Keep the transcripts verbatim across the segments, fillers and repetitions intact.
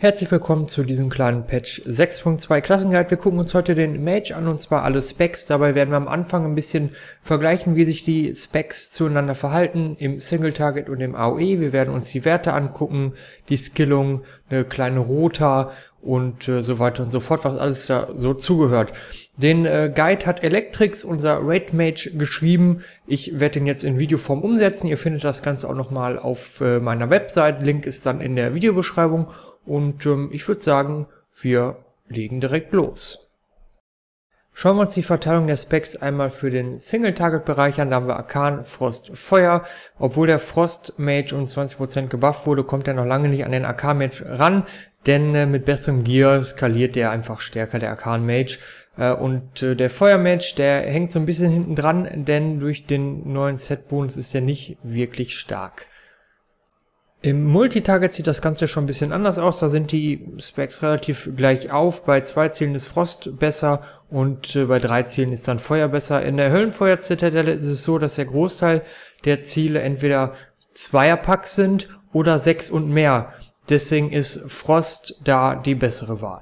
Herzlich willkommen zu diesem kleinen Patch sechs Punkt zwei Klassenguide. Wir gucken uns heute den Mage an und zwar alle Specs. Dabei werden wir am Anfang ein bisschen vergleichen, wie sich die Specs zueinander verhalten im Single Target und im A O E. Wir werden uns die Werte angucken, die Skillung, eine kleine Rota und äh, so weiter und so fort, was alles da so zugehört. Den äh, Guide hat Electrix, unser Raid Mage, geschrieben. Ich werde den jetzt in Videoform umsetzen. Ihr findet das Ganze auch nochmal auf äh, meiner Website. Link ist dann in der Videobeschreibung. Und ähm, ich würde sagen, wir legen direkt los. Schauen wir uns die Verteilung der Specs einmal für den Single-Target-Bereich an. Da haben wir Arkan, Frost, Feuer. Obwohl der Frost-Mage um zwanzig Prozent gebufft wurde, kommt er noch lange nicht an den Arkan-Mage ran. Denn äh, mit besserem Gear skaliert der einfach stärker, der Arkan-Mage. Äh, und äh, der Feuer-Mage, der hängt so ein bisschen hinten dran, denn durch den neuen Set-Bonus ist er nicht wirklich stark. Im Multitarget sieht das Ganze schon ein bisschen anders aus, da sind die Specs relativ gleich auf. Bei zwei Zielen ist Frost besser und äh, bei drei Zielen ist dann Feuer besser. In der Höllenfeuer-Zitadelle ist es so, dass der Großteil der Ziele entweder Zweierpacks sind oder sechs und mehr. Deswegen ist Frost da die bessere Wahl.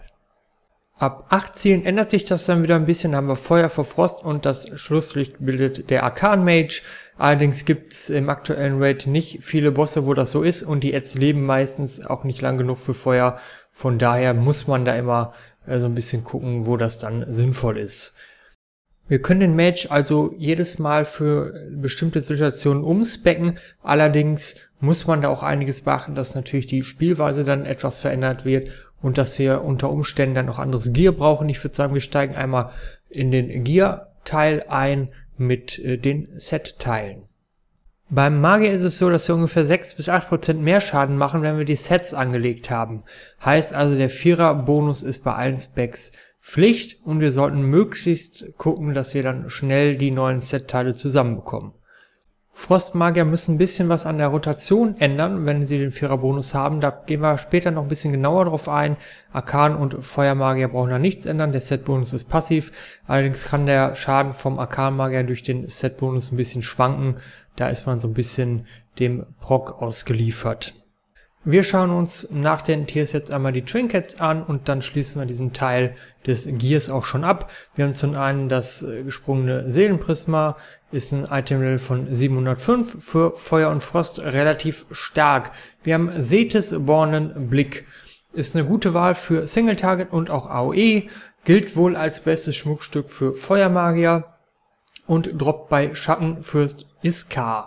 Ab acht Zielen ändert sich das dann wieder ein bisschen, da haben wir Feuer vor Frost und das Schlusslicht bildet der Arkan Mage. Allerdings gibt es im aktuellen Raid nicht viele Bosse, wo das so ist und die Ads leben meistens auch nicht lang genug für Feuer. Von daher muss man da immer äh, so ein bisschen gucken, wo das dann sinnvoll ist. Wir können den Mage also jedes Mal für bestimmte Situationen umspecken. Allerdings muss man da auch einiges beachten, dass natürlich die Spielweise dann etwas verändert wird und dass wir unter Umständen dann noch anderes Gear brauchen. Ich würde sagen, wir steigen einmal in den Gear-Teil ein mit äh, den Set-Teilen. Beim Magier ist es so, dass wir ungefähr sechs bis acht Prozent mehr Schaden machen, wenn wir die Sets angelegt haben. Heißt also, der Vierer-Bonus ist bei allen Specs Pflicht und wir sollten möglichst gucken, dass wir dann schnell die neuen Set-Teile zusammenbekommen. Frostmagier müssen ein bisschen was an der Rotation ändern, wenn sie den Vierer-Bonus haben. Da gehen wir später noch ein bisschen genauer drauf ein. Arkan und Feuermagier brauchen da nichts ändern. Der Set-Bonus ist passiv. Allerdings kann der Schaden vom Arkan-Magier durch den Set-Bonus ein bisschen schwanken. Da ist man so ein bisschen dem Proc ausgeliefert. Wir schauen uns nach den Tiersets einmal die Trinkets an und dann schließen wir diesen Teil des Gears auch schon ab. Wir haben zum einen das gesprungene Seelenprisma, ist ein Item-Level von siebenhundertfünf, für Feuer und Frost relativ stark. Wir haben Sethys Bornenblick, ist eine gute Wahl für Single-Target und auch A O E, gilt wohl als bestes Schmuckstück für Feuermagier und droppt bei Schattenfürst Iskar.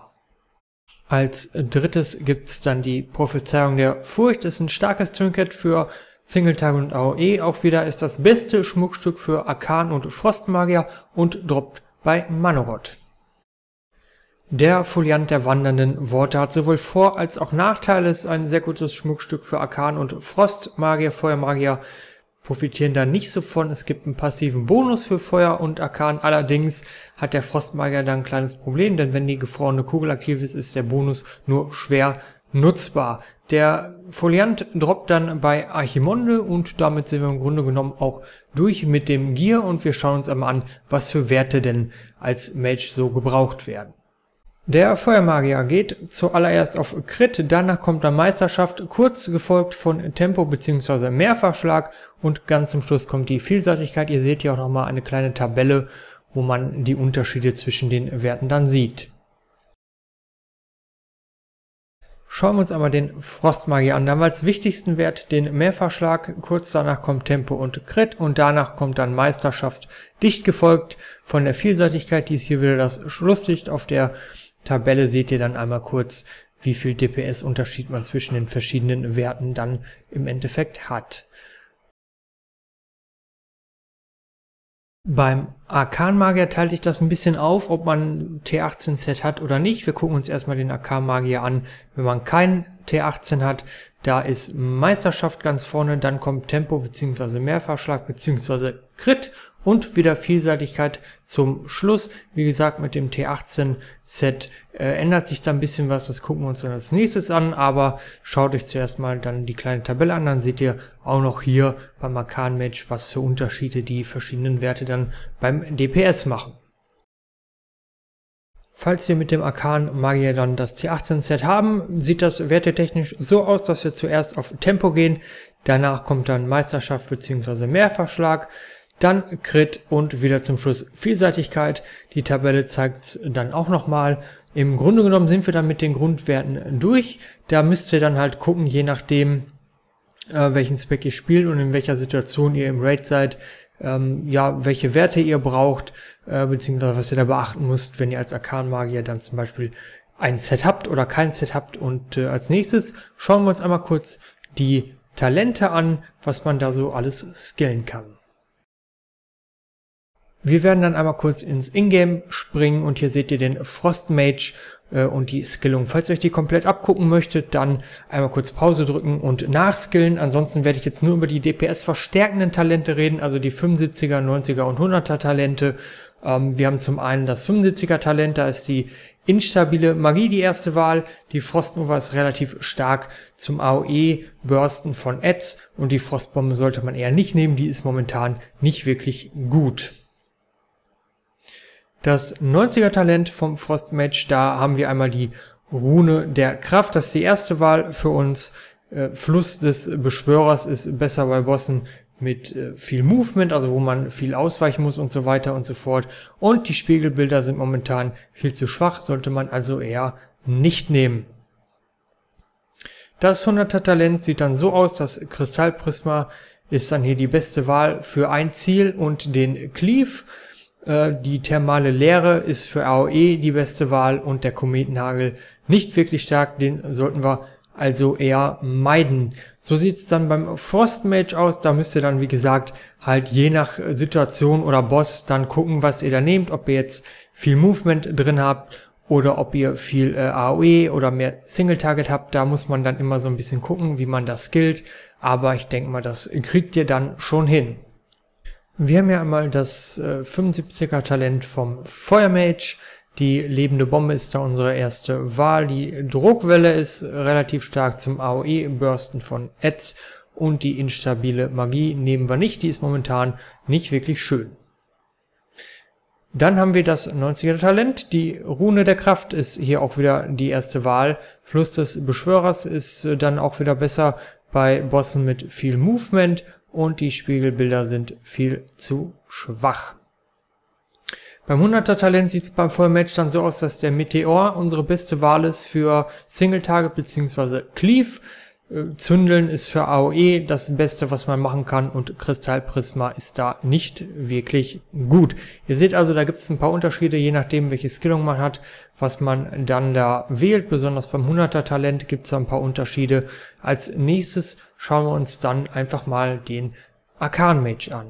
Als drittes gibt's dann die Prophezeiung der Furcht. Das ist ein starkes Trinket für Single-Target und A O E. Auch wieder ist das beste Schmuckstück für Arkan und Frostmagier und droppt bei Manoroth. Der Foliant der wandernden Worte hat sowohl Vor- als auch Nachteile. Ist ein sehr gutes Schmuckstück für Arkan und Frostmagier. Feuermagier profitieren da nicht so von. Es gibt einen passiven Bonus für Feuer und Arkan. Allerdings hat der Frostmagier da ein kleines Problem, denn wenn die gefrorene Kugel aktiv ist, ist der Bonus nur schwer nutzbar. Der Foliant droppt dann bei Archimonde und damit sind wir im Grunde genommen auch durch mit dem Gear und wir schauen uns einmal an, was für Werte denn als Mage so gebraucht werden. Der Feuermagier geht zuallererst auf Crit, danach kommt dann Meisterschaft, kurz gefolgt von Tempo bzw. Mehrfachschlag und ganz zum Schluss kommt die Vielseitigkeit. Ihr seht hier auch nochmal eine kleine Tabelle, wo man die Unterschiede zwischen den Werten dann sieht. Schauen wir uns einmal den Frostmagier an. Da haben wir als wichtigsten Wert den Mehrfachschlag, kurz danach kommt Tempo und Crit und danach kommt dann Meisterschaft, dicht gefolgt von der Vielseitigkeit. Dies hier wieder das Schlusslicht. Auf der Tabelle seht ihr dann einmal kurz, wie viel D P S-Unterschied man zwischen den verschiedenen Werten dann im Endeffekt hat. Beim Arkan-Magier teilt sich das ein bisschen auf, ob man T achtzehn Set hat oder nicht. Wir gucken uns erstmal den Arkan-Magier an. Wenn man kein T achtzehn hat, da ist Meisterschaft ganz vorne, dann kommt Tempo bzw. Mehrfachschlag bzw. Crit und wieder Vielseitigkeit zum Schluss. Wie gesagt, mit dem T achtzehn Set äh, ändert sich da ein bisschen was, das gucken wir uns dann als nächstes an, aber schaut euch zuerst mal dann die kleine Tabelle an, dann seht ihr auch noch hier beim Arkan Mage, was für Unterschiede die verschiedenen Werte dann beim D P S machen. Falls wir mit dem Arkan Magier dann das T achtzehn Set haben, sieht das wertetechnisch so aus, dass wir zuerst auf Tempo gehen, Danach kommt dann Meisterschaft bzw. Mehrfachschlag, dann Crit und wieder zum Schluss Vielseitigkeit. Die Tabelle zeigt dann auch nochmal. Im Grunde genommen sind wir dann mit den Grundwerten durch. Da müsst ihr dann halt gucken, je nachdem, äh, welchen Spec ihr spielt und in welcher Situation ihr im Raid seid, ähm, ja, welche Werte ihr braucht, äh, beziehungsweise was ihr da beachten müsst, wenn ihr als Arkan-Magier dann zum Beispiel ein Set habt oder kein Set habt. Und äh, als nächstes schauen wir uns einmal kurz die Talente an, was man da so alles skillen kann. Wir werden dann einmal kurz ins Ingame springen und hier seht ihr den Frostmage äh, und die Skillung. Falls ihr euch die komplett abgucken möchtet, dann einmal kurz Pause drücken und nachskillen. Ansonsten werde ich jetzt nur über die D P S verstärkenden Talente reden, also die fünfundsiebziger, neunziger und hunderter Talente. Ähm, wir haben zum einen das fünfundsiebziger Talent, da ist die instabile Magie die erste Wahl. Die Frostnova ist relativ stark zum A O E-Bursten von Ads und die Frostbombe sollte man eher nicht nehmen, die ist momentan nicht wirklich gut. Das neunziger Talent vom Frostmage, da haben wir einmal die Rune der Kraft, das ist die erste Wahl für uns. Äh, Fluss des Beschwörers ist besser bei Bossen mit äh, viel Movement, also wo man viel ausweichen muss und so weiter und so fort. Und die Spiegelbilder sind momentan viel zu schwach, sollte man also eher nicht nehmen. Das hunderter Talent sieht dann so aus, das Kristallprisma ist dann hier die beste Wahl für ein Ziel und den Cleave. Die thermale Leere ist für A O E die beste Wahl und der Kometenhagel nicht wirklich stark, den sollten wir also eher meiden. So sieht es dann beim Frostmage aus, da müsst ihr dann wie gesagt halt je nach Situation oder Boss dann gucken, was ihr da nehmt, ob ihr jetzt viel Movement drin habt oder ob ihr viel äh, A O E oder mehr Single Target habt, da muss man dann immer so ein bisschen gucken, wie man das skillt, aber ich denke mal, das kriegt ihr dann schon hin. Wir haben ja einmal das äh, fünfundsiebziger Talent vom Feuermage. Die lebende Bombe ist da unsere erste Wahl. Die Druckwelle ist relativ stark zum A O E-Bursten von Ads. Und die instabile Magie nehmen wir nicht. Die ist momentan nicht wirklich schön. Dann haben wir das neunziger Talent. Die Rune der Kraft ist hier auch wieder die erste Wahl. Fluss des Beschwörers ist äh, dann auch wieder besser bei Bossen mit viel Movement. Und die Spiegelbilder sind viel zu schwach. Beim hunderter Talent sieht es beim Feuermage dann so aus, dass der Meteor unsere beste Wahl ist für Single Target bzw. Cleave. Zündeln ist für A O E das Beste, was man machen kann, und Kristallprisma ist da nicht wirklich gut. Ihr seht also, da gibt es ein paar Unterschiede, je nachdem welche Skillung man hat, was man dann da wählt. Besonders beim hunderter Talent gibt es ein paar Unterschiede. Als nächstes schauen wir uns dann einfach mal den Arkan-Mage an.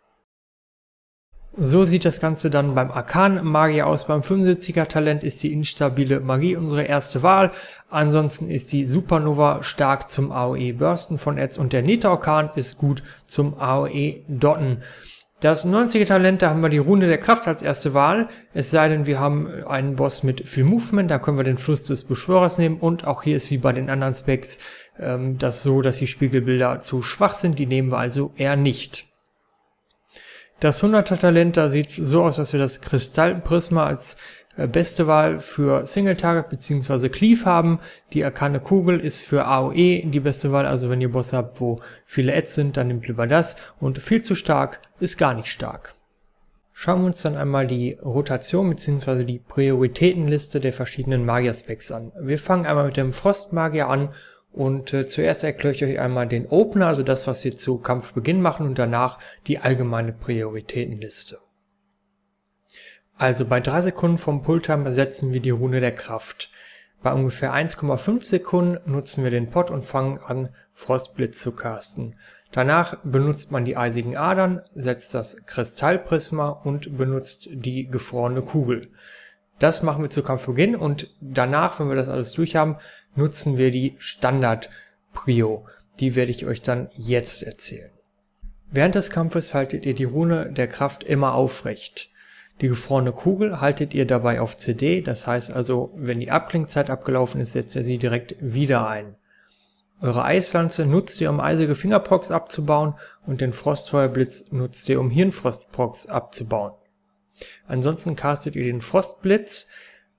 So sieht das Ganze dann beim Arkan-Magier aus. Beim fünfundsiebziger Talent ist die instabile Magie unsere erste Wahl. Ansonsten ist die Supernova stark zum A O E-Bursten von Ads und der Nether-Orkan ist gut zum A O E-Dotten. Das neunziger Talent, da haben wir die Rune der Kraft als erste Wahl. Es sei denn, wir haben einen Boss mit viel Movement, da können wir den Fluss des Beschwörers nehmen. Und auch hier ist wie bei den anderen Specs ähm, das so, dass die Spiegelbilder zu schwach sind. Die nehmen wir also eher nicht. Das hunderter Talent, da sieht es so aus, dass wir das Kristallprisma als äh, beste Wahl für Single Target bzw. Cleave haben. Die arkane Kugel ist für A O E die beste Wahl, also wenn ihr Bosse habt, wo viele Ads sind, dann nehmt lieber das. Und viel zu stark ist gar nicht stark. Schauen wir uns dann einmal die Rotation bzw. die Prioritätenliste der verschiedenen Magier-Specs an. Wir fangen einmal mit dem Frostmagier an. Und äh, zuerst erkläre ich euch einmal den Opener, also das, was wir zu Kampfbeginn machen, und danach die allgemeine Prioritätenliste. Also bei drei Sekunden vom Pulltimer setzen wir die Rune der Kraft. Bei ungefähr eins Komma fünf Sekunden nutzen wir den Pot und fangen an, Frostblitz zu casten. Danach benutzt man die eisigen Adern, setzt das Kristallprisma und benutzt die gefrorene Kugel. Das machen wir zu Kampfbeginn und danach, wenn wir das alles durch haben, nutzen wir die Standard-Prio. Die werde ich euch dann jetzt erzählen. Während des Kampfes haltet ihr die Rune der Kraft immer aufrecht. Die gefrorene Kugel haltet ihr dabei auf C D, das heißt also, wenn die Abklingzeit abgelaufen ist, setzt ihr sie direkt wieder ein. Eure Eislanze nutzt ihr, um eisige Fingerprocs abzubauen, und den Frostfeuerblitz nutzt ihr, um Hirnfrostprocs abzubauen. Ansonsten castet ihr den Frostblitz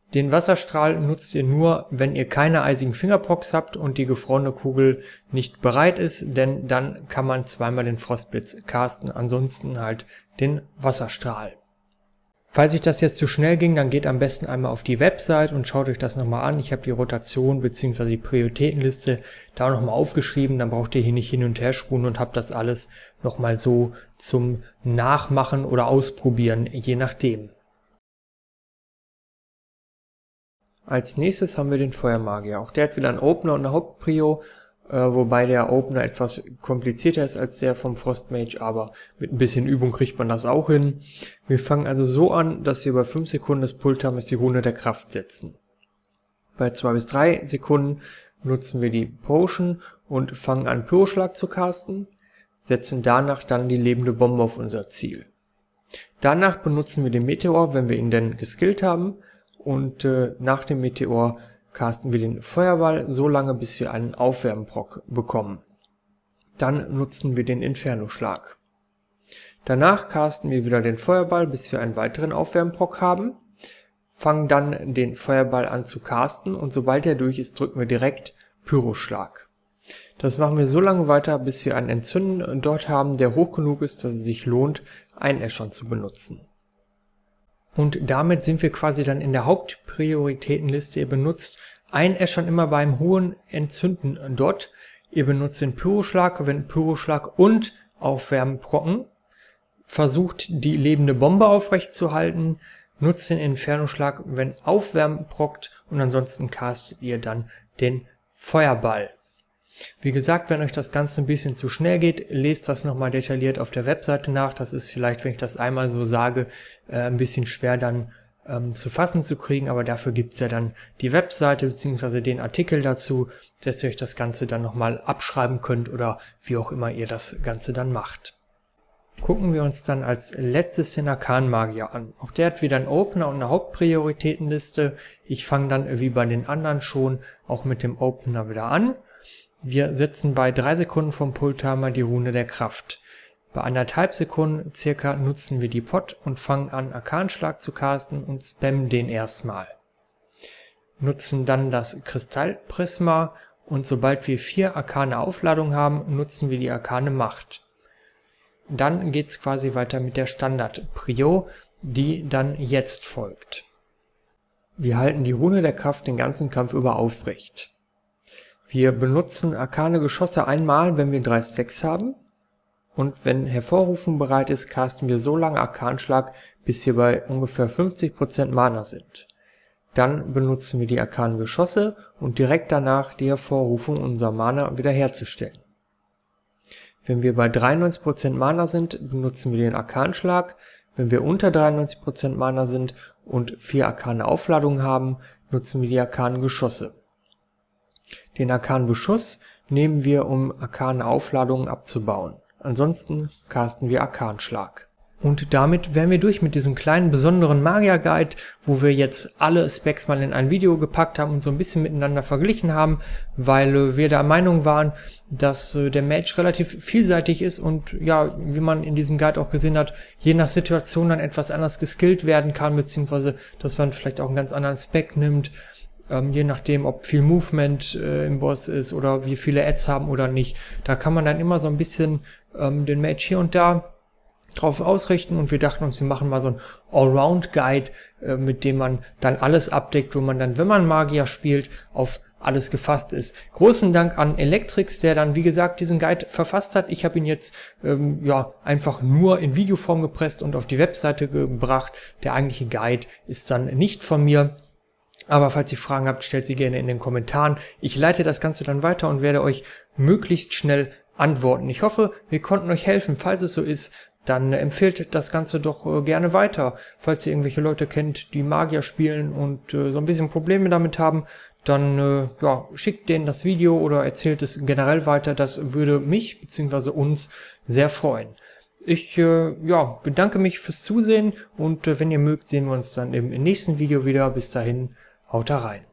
Den Wasserstrahl nutzt ihr nur, wenn ihr keine eisigen Fingerprocs habt und die gefrorene Kugel nicht bereit ist, denn dann kann man zweimal den Frostblitz casten, ansonsten halt den Wasserstrahl. Falls euch das jetzt zu schnell ging, dann geht am besten einmal auf die Website und schaut euch das nochmal an. Ich habe die Rotation bzw. die Prioritätenliste da nochmal aufgeschrieben, dann braucht ihr hier nicht hin und her spulen und habt das alles nochmal so zum Nachmachen oder Ausprobieren, je nachdem. Als nächstes haben wir den Feuermagier. Auch der hat wieder einen Opener und eine Hauptprio, äh, wobei der Opener etwas komplizierter ist als der vom Frostmage, aber mit ein bisschen Übung kriegt man das auch hin. Wir fangen also so an, dass wir bei fünf Sekunden des Pulttimers die Rune der Kraft setzen. Bei zwei bis drei Sekunden nutzen wir die Potion und fangen an, Pyroschlag zu casten, setzen danach dann die lebende Bombe auf unser Ziel. Danach benutzen wir den Meteor, wenn wir ihn denn geskillt haben. Und äh, nach dem Meteor casten wir den Feuerball so lange, bis wir einen Aufwärmproc bekommen. Dann nutzen wir den Inferno-Schlag. Danach casten wir wieder den Feuerball, bis wir einen weiteren Aufwärmproc haben, fangen dann den Feuerball an zu casten und sobald er durch ist, drücken wir direkt Pyroschlag. Das machen wir so lange weiter, bis wir einen Entzünden dort haben, der hoch genug ist, dass es sich lohnt, Einäschern zu benutzen. Und damit sind wir quasi dann in der Hauptprioritätenliste. Ihr benutzt Einäschern immer beim hohen Entzünden dort. Ihr benutzt den Pyroschlag, wenn Pyroschlag und Aufwärmbrocken. Versucht die lebende Bombe aufrechtzuerhalten. Nutzt den Inferno-Schlag, wenn Aufwärmen brockt. Und ansonsten castet ihr dann den Feuerball. Wie gesagt, wenn euch das Ganze ein bisschen zu schnell geht, lest das nochmal detailliert auf der Webseite nach. Das ist vielleicht, wenn ich das einmal so sage, äh, ein bisschen schwer dann ähm, zu fassen zu kriegen, aber dafür gibt's ja dann die Webseite bzw. den Artikel dazu, dass ihr euch das Ganze dann nochmal abschreiben könnt oder wie auch immer ihr das Ganze dann macht. Gucken wir uns dann als letztes den Arkanmagier an. Auch der hat wieder einen Opener und eine Hauptprioritätenliste. Ich fange dann wie bei den anderen schon auch mit dem Opener wieder an. Wir setzen bei drei Sekunden vom Pulttimer die Rune der Kraft. Bei anderthalb Sekunden circa nutzen wir die Pot und fangen an, Arkanschlag zu casten und spammen den erstmal. Nutzen dann das Kristallprisma und sobald wir vier arkane Aufladungen haben, nutzen wir die arkane Macht. Dann geht's quasi weiter mit der Standard-Prio, die dann jetzt folgt. Wir halten die Rune der Kraft den ganzen Kampf über aufrecht. Wir benutzen arkane Geschosse einmal, wenn wir drei Stacks haben. Und wenn Hervorrufen bereit ist, casten wir so lange Arkanschlag, bis wir bei ungefähr fünfzig Prozent Mana sind. Dann benutzen wir die arkanen Geschosse und direkt danach die Hervorrufung, um unser Mana wiederherzustellen. Wenn wir bei dreiundneunzig Prozent Mana sind, benutzen wir den Arkanschlag. Wenn wir unter dreiundneunzig Prozent Mana sind und vier arkane Aufladungen haben, nutzen wir die arkanen Geschosse. Den arkanen Beschuss nehmen wir, um arkane Aufladungen abzubauen. Ansonsten casten wir Arkanschlag. Und damit wären wir durch mit diesem kleinen besonderen Magier-Guide, wo wir jetzt alle Specs mal in ein Video gepackt haben und so ein bisschen miteinander verglichen haben, weil äh, wir der Meinung waren, dass äh, der Mage relativ vielseitig ist und ja, wie man in diesem Guide auch gesehen hat, je nach Situation dann etwas anders geskillt werden kann, beziehungsweise dass man vielleicht auch einen ganz anderen Spec nimmt. Ähm, je nachdem, ob viel Movement äh, im Boss ist oder wie viele Ads haben oder nicht. Da kann man dann immer so ein bisschen ähm, den Mage hier und da drauf ausrichten und wir dachten uns, wir machen mal so ein Allround-Guide, äh, mit dem man dann alles abdeckt, wo man dann, wenn man Magier spielt, auf alles gefasst ist. Großen Dank an Electrix, der dann, wie gesagt, diesen Guide verfasst hat. Ich habe ihn jetzt ähm, ja einfach nur in Videoform gepresst und auf die Webseite gebracht. Der eigentliche Guide ist dann nicht von mir. Aber falls ihr Fragen habt, stellt sie gerne in den Kommentaren. Ich leite das Ganze dann weiter und werde euch möglichst schnell antworten. Ich hoffe, wir konnten euch helfen. Falls es so ist, dann empfehlt das Ganze doch äh, gerne weiter. Falls ihr irgendwelche Leute kennt, die Magier spielen und äh, so ein bisschen Probleme damit haben, dann äh, ja, schickt denen das Video oder erzählt es generell weiter. Das würde mich bzw. uns sehr freuen. Ich äh, ja, bedanke mich fürs Zusehen und äh, wenn ihr mögt, sehen wir uns dann im nächsten Video wieder. Bis dahin, haut rein.